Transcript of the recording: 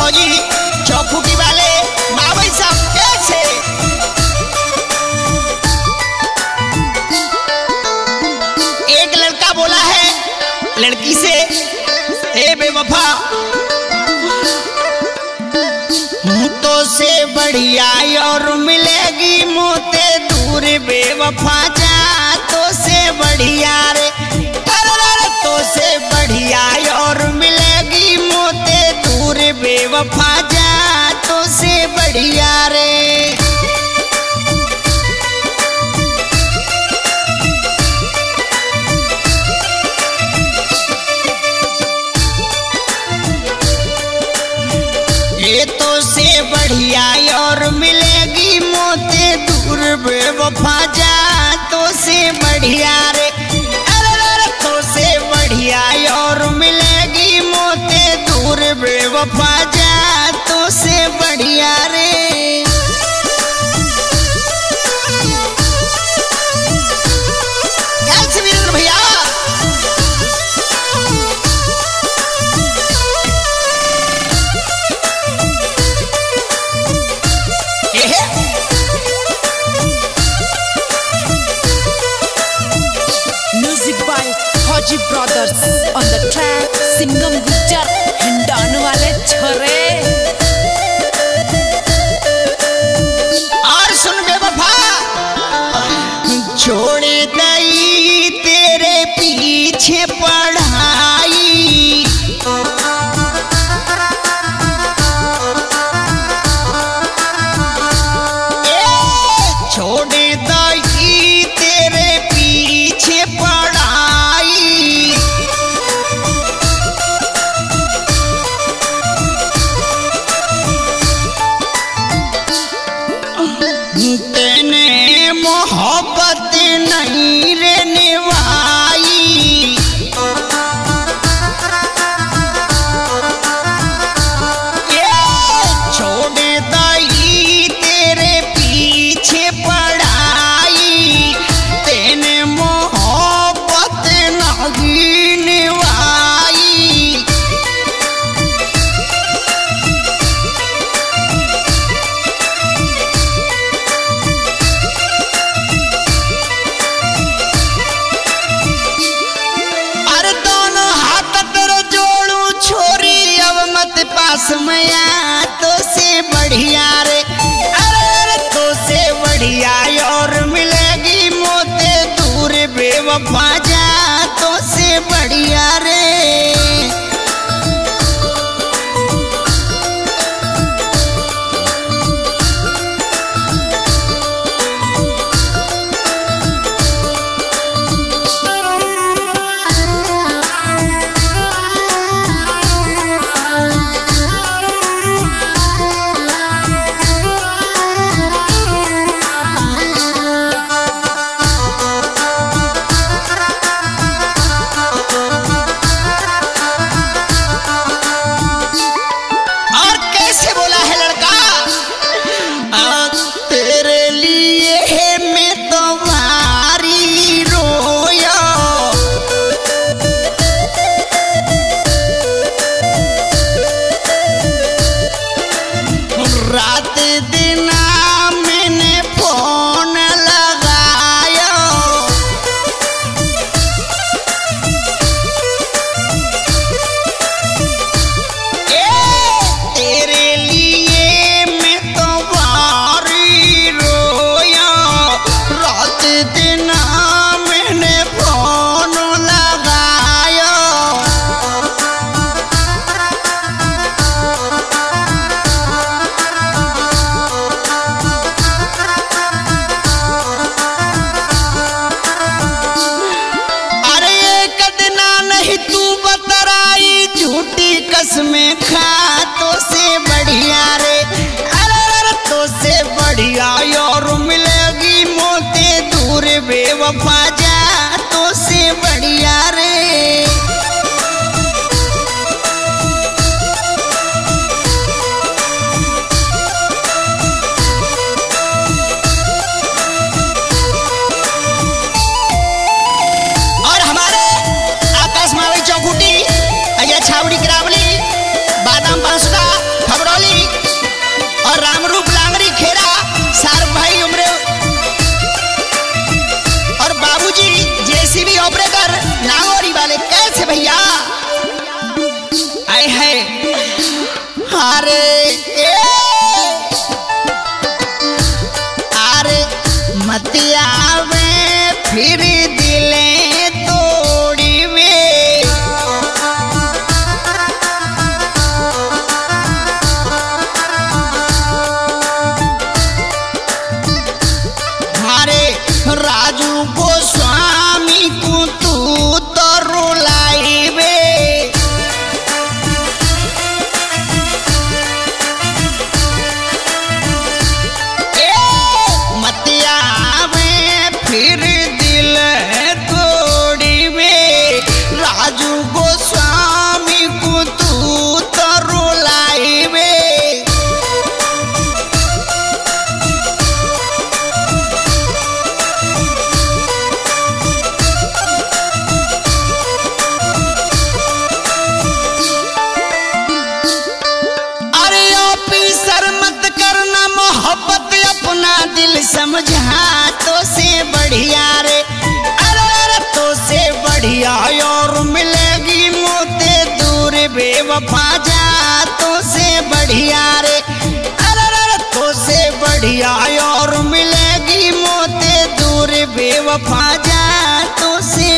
भौजी चौफुटी वाले मावई साहब कैसे। एक लड़का बोला है लड़की से, ए बेवफा मुँह से बढ़िया और मिलेगी मोते दूर बेवफा जा तो से बढ़िया रे, तो से बढ़िया और मिलेगी मोते दूर बेवफा जा तो से बढ़िया रे। ये तो से बढ़िया और मिलेगी मोते दूर बेवफा जा तो से बढ़िया रे, अरे तो से बढ़िया और मिलेगी मोते दूर बेवफा जा तो से बढ़िया रे। कैसे वीरेंद्र भैया फौजी brothers on the track, Singham Gujjar Hindon वाले छोरे। और सुन बेवफा छोड़ दई तेरे पीछे पढ़ाई, छोड़ दई तेरे पीछे पढ़ाई, तेने मोहब्बत नहीं रे निभाई, छोड़ दई तेरे पीछे पढ़ाई, तेने मोहब्बत नहीं निभाई। पास में तो से बढ़िया रे, अरे तो से बढ़िया और मिलेगी मोते दूर बेवफा जा तो से बढ़िया रे। मत आवे फिर दिले तोड़ी वे। हमारे राजू गोस्वामी को तू तो रुलाई वे। फिर दिल तोड़ी में राजू गोस्वामी को तू तो रुलाई में। अरे ऑफिसर मत करना मोहब्बत अपना दिल समझा तो से बढ़िया रे। अरे तो से बढ़िया और मिलेगी मोते दूर बेवफा जा तो से बढ़िया रे। अरे तो से बढ़िया और मिलेगी मोते दूर बेवफा जा तो से